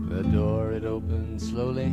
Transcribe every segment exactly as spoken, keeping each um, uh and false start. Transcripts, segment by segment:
The door it opened slowly.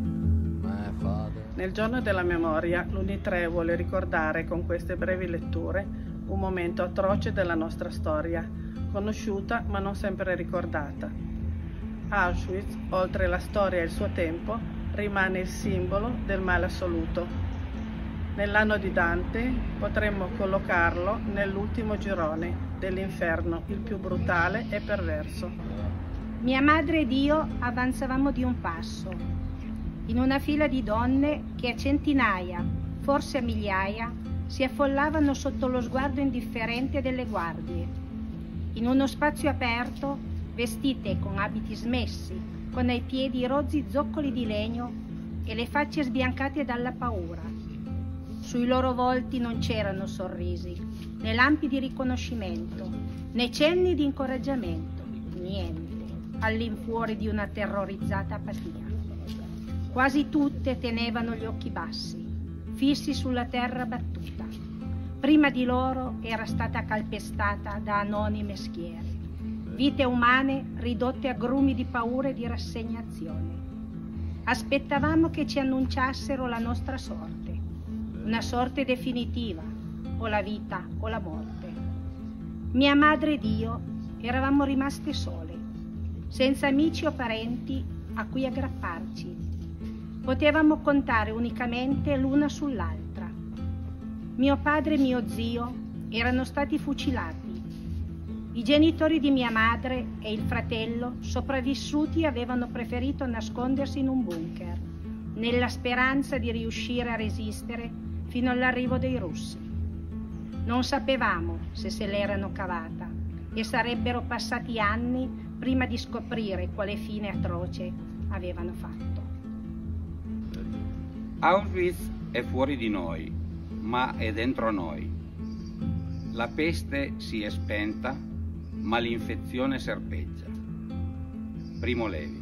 My father. Nel giorno della memoria, l'Unitre vuole ricordare con queste brevi letture un momento atroce della nostra storia, conosciuta ma non sempre ricordata. Auschwitz, oltre la storia e il suo tempo, rimane il simbolo del male assoluto. Nell'anno di Dante potremmo collocarlo nell'ultimo girone dell'inferno, il più brutale e perverso. Mia madre ed io avanzavamo di un passo, in una fila di donne che a centinaia, forse a migliaia, si affollavano sotto lo sguardo indifferente delle guardie. In uno spazio aperto, vestite con abiti smessi, con ai piedi rozzi zoccoli di legno e le facce sbiancate dalla paura. Sui loro volti non c'erano sorrisi, né lampi di riconoscimento, né cenni di incoraggiamento, niente, all'infuori di una terrorizzata apatia. Quasi tutte tenevano gli occhi bassi, fissi sulla terra battuta. Prima di loro era stata calpestata da anonime schiere, vite umane ridotte a grumi di paura e di rassegnazione. Aspettavamo che ci annunciassero la nostra sorte, una sorte definitiva, o la vita o la morte. Mia madre ed io eravamo rimaste sole, senza amici o parenti a cui aggrapparci. Potevamo contare unicamente l'una sull'altra. Mio padre e mio zio erano stati fucilati. I genitori di mia madre e il fratello, sopravvissuti, avevano preferito nascondersi in un bunker, nella speranza di riuscire a resistere fino all'arrivo dei russi. Non sapevamo se se l'erano cavata e sarebbero passati anni prima di scoprire quale fine atroce avevano fatto. Auschwitz è fuori di noi, ma è dentro noi. La peste si è spenta, ma l'infezione serpeggia. Primo Levi.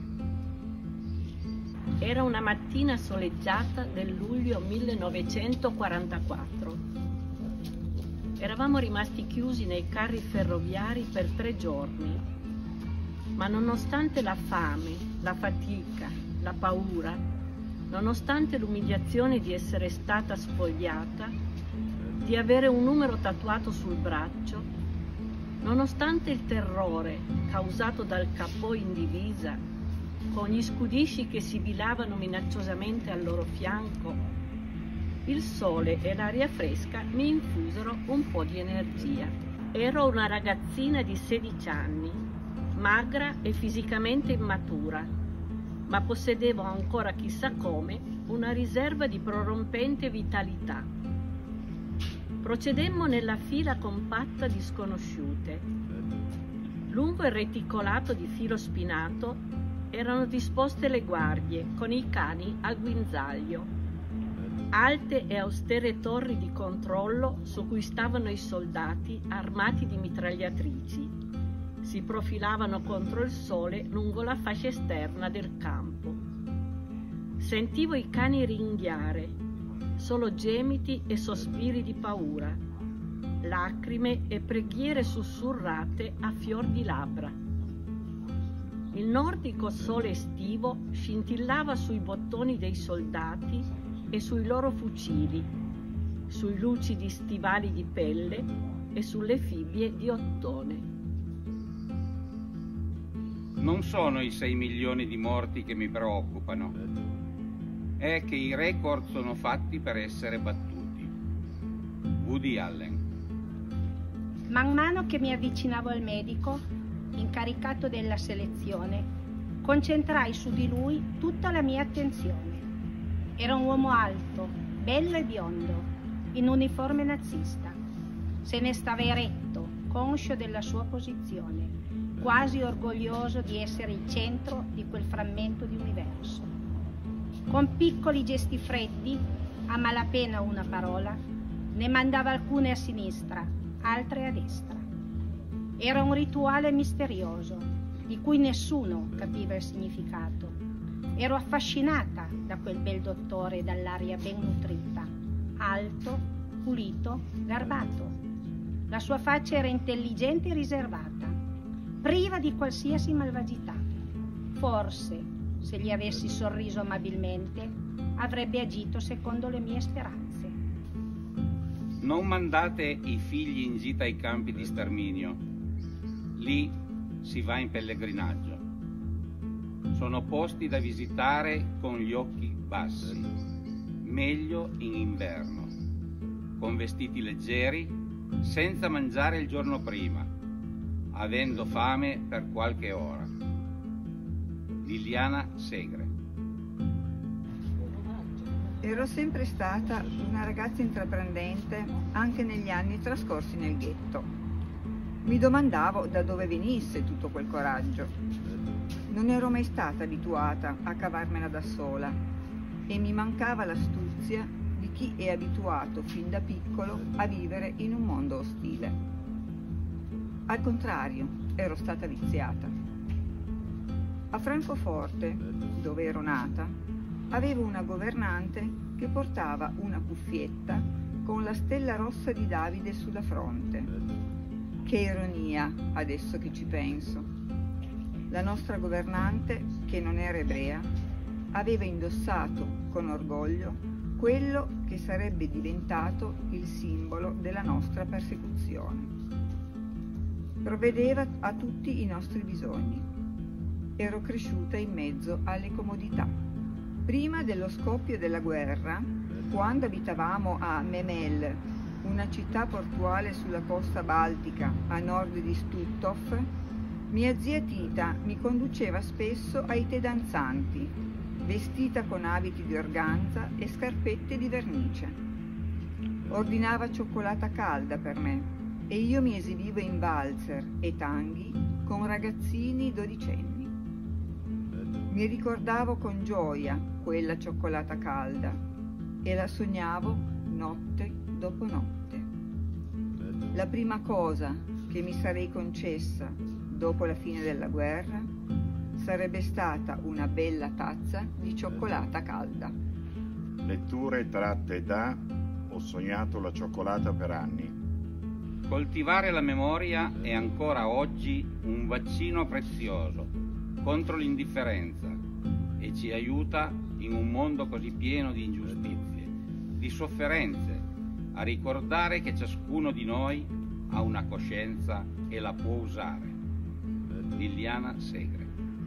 Era una mattina soleggiata del luglio millenovecentoquarantaquattro. Eravamo rimasti chiusi nei carri ferroviari per tre giorni. Ma nonostante la fame, la fatica, la paura, nonostante l'umiliazione di essere stata spogliata, di avere un numero tatuato sul braccio, nonostante il terrore causato dal capo in divisa, con gli scudisci che sibilavano minacciosamente al loro fianco, il sole e l'aria fresca mi infusero un po' di energia. Ero una ragazzina di sedici anni, magra e fisicamente immatura, ma possedevo ancora chissà come una riserva di prorompente vitalità. Procedemmo nella fila compatta di sconosciute. Lungo il reticolato di filo spinato erano disposte le guardie con i cani al guinzaglio, alte e austere torri di controllo su cui stavano i soldati armati di mitragliatrici. Si profilavano contro il sole lungo la fascia esterna del campo. Sentivo i cani ringhiare, solo gemiti e sospiri di paura, lacrime e preghiere sussurrate a fior di labbra. Il nordico sole estivo scintillava sui bottoni dei soldati e sui loro fucili, sui lucidi stivali di pelle e sulle fibbie di ottone. Non sono i sei milioni di morti che mi preoccupano, è che i record sono fatti per essere battuti. Woody Allen. Man mano che mi avvicinavo al medico, incaricato della selezione, concentrai su di lui tutta la mia attenzione. Era un uomo alto, bello e biondo, in uniforme nazista. Se ne stava eretto, conscio della sua posizione, quasi orgoglioso di essere il centro di quel frammento di universo. Con piccoli gesti freddi, a malapena una parola, ne mandava alcune a sinistra, altre a destra. Era un rituale misterioso, di cui nessuno capiva il significato. Ero affascinata da quel bel dottore dall'aria ben nutrita, alto, pulito, garbato. La sua faccia era intelligente e riservata, priva di qualsiasi malvagità. Forse, se gli avessi sorriso amabilmente, avrebbe agito secondo le mie speranze. Non mandate i figli in gita ai campi di sterminio. Lì si va in pellegrinaggio. Sono posti da visitare con gli occhi bassi, meglio in inverno, con vestiti leggeri, senza mangiare il giorno prima, avendo fame per qualche ora. Liliana Segre. Ero sempre stata una ragazza intraprendente anche negli anni trascorsi nel ghetto. Mi domandavo da dove venisse tutto quel coraggio. Non ero mai stata abituata a cavarmela da sola e mi mancava l'astuzia di chi è abituato fin da piccolo a vivere in un mondo ostile. Al contrario, ero stata viziata. A Francoforte, dove ero nata, avevo una governante che portava una cuffietta con la stella rossa di Davide sulla fronte. Che ironia, adesso che ci penso. La nostra governante, che non era ebrea, aveva indossato con orgoglio quello che sarebbe diventato il simbolo della nostra persecuzione. Provvedeva a tutti i nostri bisogni. Ero cresciuta in mezzo alle comodità. Prima dello scoppio della guerra, quando abitavamo a Memel, una città portuale sulla costa baltica a nord di Stutthof, mia zia Tita mi conduceva spesso ai tè danzanti, vestita con abiti di organza e scarpette di vernice. Ordinava cioccolata calda per me e io mi esibivo in valzer e tanghi con ragazzini dodicenni. Mi ricordavo con gioia quella cioccolata calda e la sognavo notte dopo notte. La prima cosa che mi sarei concessa dopo la fine della guerra sarebbe stata una bella tazza di cioccolata calda. Letture tratte da Ho sognato la cioccolata per anni. Coltivare la memoria è ancora oggi un vaccino prezioso contro l'indifferenza e ci aiuta in un mondo così pieno di ingiustizie, di sofferenze, a ricordare che ciascuno di noi ha una coscienza e la può usare. Liliana Segre.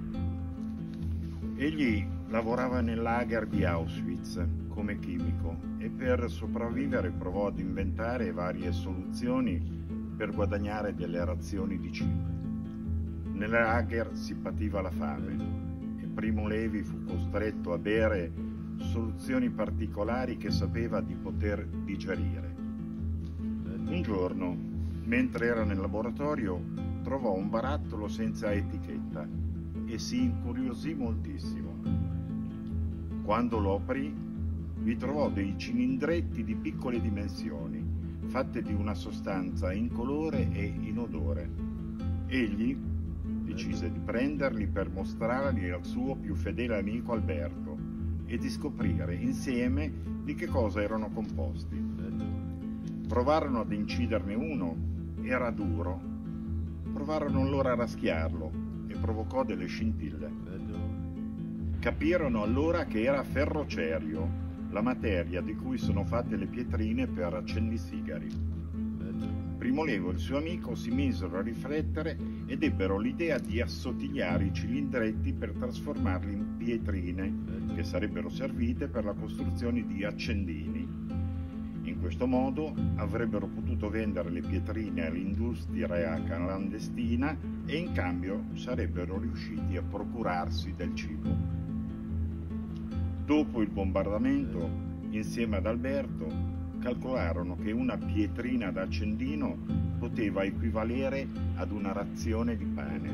Egli lavorava nel lager di Auschwitz come chimico e per sopravvivere provò ad inventare varie soluzioni per guadagnare delle razioni di cibo. Nel lager si pativa la fame e Primo Levi fu costretto a bere soluzioni particolari che sapeva di poter digerire. Un giorno, mentre era nel laboratorio, trovò un barattolo senza etichetta e si incuriosì moltissimo. Quando lo aprì, vi trovò dei cilindretti di piccole dimensioni, fatte di una sostanza incolore e inodore. Egli decise di prenderli per mostrarli al suo più fedele amico Alberto e di scoprire insieme di che cosa erano composti. Provarono ad inciderne uno, era duro. Provarono allora a raschiarlo e provocò delle scintille. Capirono allora che era ferrocerio, la materia di cui sono fatte le pietrine per accendisigari. Primo Levo e il suo amico si misero a riflettere ed ebbero l'idea di assottigliare i cilindretti per trasformarli in pietrine che sarebbero servite per la costruzione di accendini. In questo modo avrebbero potuto vendere le pietrine all'industria clandestina e in cambio sarebbero riusciti a procurarsi del cibo. Dopo il bombardamento, insieme ad Alberto, calcolarono che una pietrina da accendino poteva equivalere ad una razione di pane.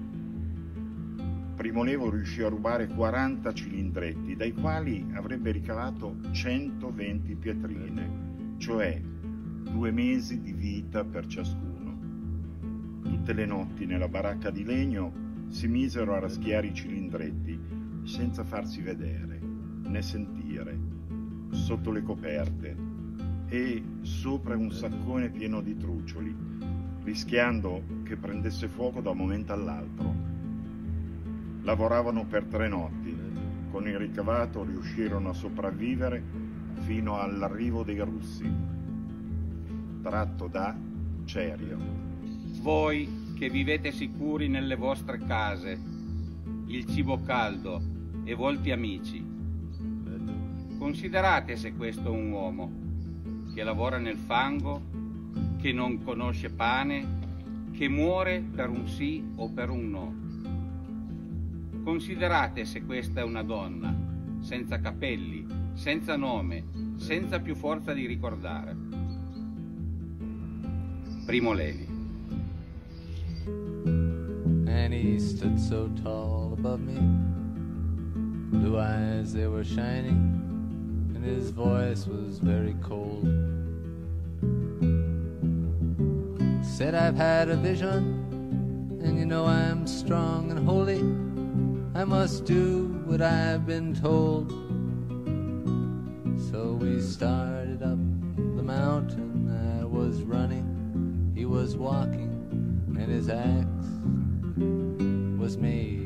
Primo Levo riuscì a rubare quaranta cilindretti, dai quali avrebbe ricavato centoventi pietrine, cioè due mesi di vita per ciascuno. Tutte le notti nella baracca di legno si misero a raschiare i cilindretti, senza farsi vedere né sentire, sotto le coperte e sopra un saccone pieno di trucioli, rischiando che prendesse fuoco da un momento all'altro. Lavoravano per tre notti. Con il ricavato riuscirono a sopravvivere fino all'arrivo dei russi. Tratto da Cerio. Voi che vivete sicuri nelle vostre case, il cibo caldo e volti amici, considerate se questo è un uomo che lavora nel fango, che non conosce pane, che muore per un sì o per un no. Considerate se questa è una donna, senza capelli, senza nome, senza più forza di ricordare. Primo Levi. And he stood so tall above me. Blue eyes, they were shining, and his voice was very cold. Said, I've had a vision, and you know I'm strong and holy. I must do what I've been told. So we started up the mountain. I was running, he was walking, and his axe was made